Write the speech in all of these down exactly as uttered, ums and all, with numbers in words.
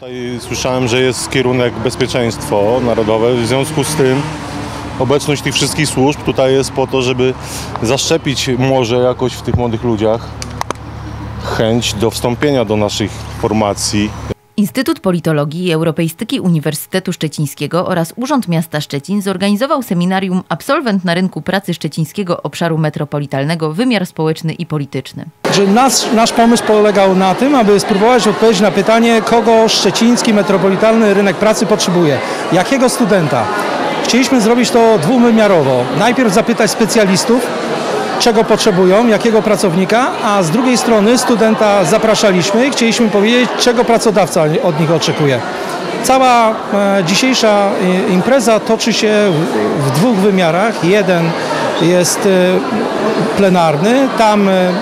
Tutaj słyszałem, że jest kierunek bezpieczeństwo narodowe, w związku z tym obecność tych wszystkich służb tutaj jest po to, żeby zaszczepić może jakoś w tych młodych ludziach chęć do wstąpienia do naszych formacji. Instytut Politologii i Europeistyki Uniwersytetu Szczecińskiego oraz Urząd Miasta Szczecin zorganizował seminarium Absolwent na rynku pracy szczecińskiego obszaru metropolitalnego, wymiar społeczny i polityczny. Nasz, nasz pomysł polegał na tym, aby spróbować odpowiedzieć na pytanie, kogo szczeciński metropolitalny rynek pracy potrzebuje, jakiego studenta. Chcieliśmy zrobić to dwuwymiarowo. Najpierw zapytać specjalistów, czego potrzebują, jakiego pracownika, a z drugiej strony studenta zapraszaliśmy i chcieliśmy powiedzieć, czego pracodawca od nich oczekuje. Cała e, dzisiejsza impreza toczy się w, w dwóch wymiarach. Jeden jest e, plenarny, tam e,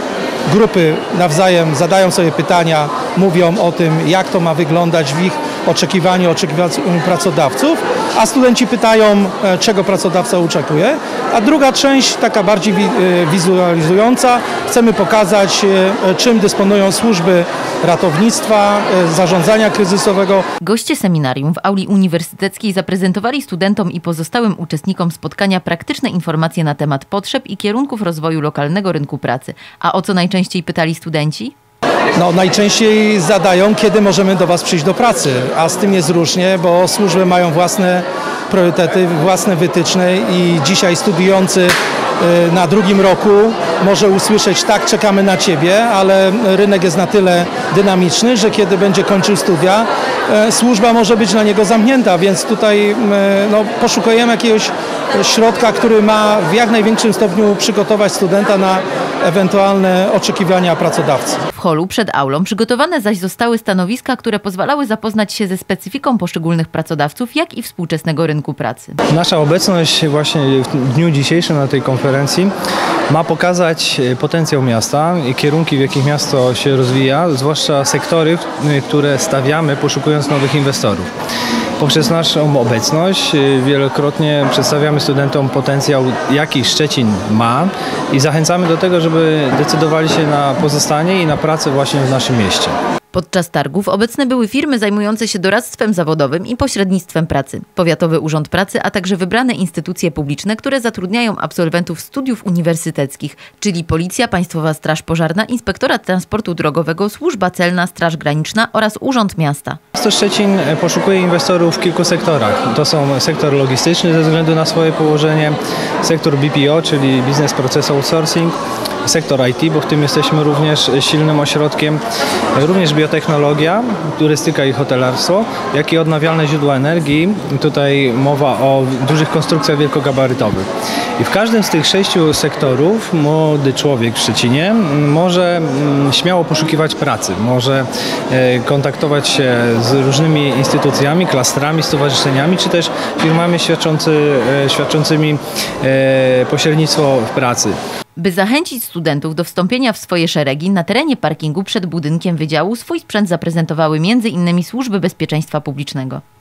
grupy nawzajem zadają sobie pytania, mówią o tym, jak to ma wyglądać w ich oczekiwaniu, oczekiwaniu pracodawców, a studenci pytają, czego pracodawca oczekuje. A druga część, taka bardziej wizualizująca, chcemy pokazać, czym dysponują służby ratownictwa, zarządzania kryzysowego. Goście seminarium w auli uniwersyteckiej zaprezentowali studentom i pozostałym uczestnikom spotkania praktyczne informacje na temat potrzeb i kierunków rozwoju lokalnego rynku pracy. A o co najczęściej pytali studenci? No, najczęściej zadają, kiedy możemy do Was przyjść do pracy, a z tym jest różnie, bo służby mają własne priorytety, własne wytyczne i dzisiaj studiujący na drugim roku może usłyszeć, tak, czekamy na Ciebie, ale rynek jest na tyle dynamiczny, że kiedy będzie kończył studia, służba może być na niego zamknięta, więc tutaj no, poszukujemy jakiegoś środka, który ma w jak największym stopniu przygotować studenta na ewentualne oczekiwania pracodawcy. W holu przed aulą przygotowane zaś zostały stanowiska, które pozwalały zapoznać się ze specyfiką poszczególnych pracodawców, jak i współczesnego rynku pracy. Nasza obecność właśnie w dniu dzisiejszym na tej konferencji ma pokazać potencjał miasta i kierunki, w jakich miasto się rozwija, zwłaszcza sektory, które stawiamy, poszukując nowych inwestorów. Poprzez naszą obecność wielokrotnie przedstawiamy studentom potencjał, jaki Szczecin ma i zachęcamy do tego, żeby decydowali się na pozostanie i na pracę właśnie w naszym mieście. Podczas targów obecne były firmy zajmujące się doradztwem zawodowym i pośrednictwem pracy, Powiatowy Urząd Pracy, a także wybrane instytucje publiczne, które zatrudniają absolwentów studiów uniwersyteckich, czyli Policja, Państwowa Straż Pożarna, Inspektorat Transportu Drogowego, Służba Celna, Straż Graniczna oraz Urząd Miasta. Miasto Szczecin poszukuje inwestorów w kilku sektorach. To są sektor logistyczny ze względu na swoje położenie, sektor B P O, czyli Business Process Outsourcing, sektor I T, bo w tym jesteśmy również silnym ośrodkiem, również biotechnologia, turystyka i hotelarstwo, jak i odnawialne źródła energii. Tutaj mowa o dużych konstrukcjach wielkogabarytowych. I w każdym z tych sześciu sektorów młody człowiek w Szczecinie może śmiało poszukiwać pracy, może kontaktować się z różnymi instytucjami, klastrami, stowarzyszeniami, czy też firmami świadczący, świadczącymi pośrednictwo w pracy. By zachęcić studentów do wstąpienia w swoje szeregi, na terenie parkingu przed budynkiem wydziału swój sprzęt zaprezentowały między innymi służby bezpieczeństwa publicznego.